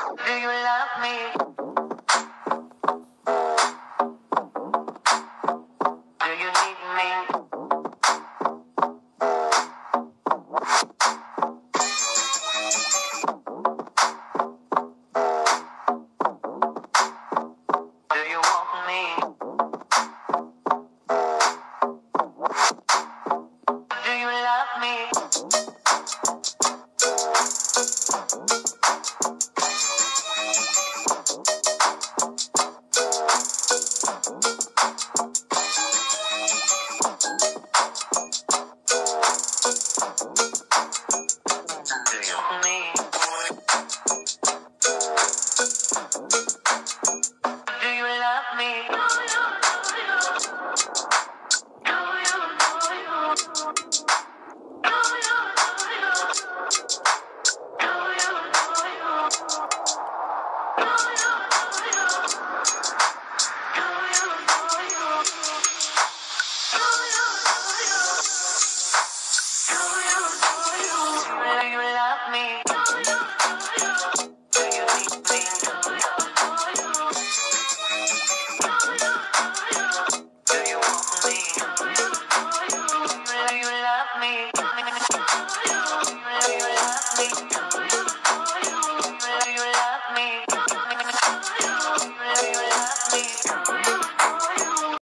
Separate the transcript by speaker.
Speaker 1: Do you love me? Do you need me? Do you want me? Do you love me? Do you want me? Do you love me? Do you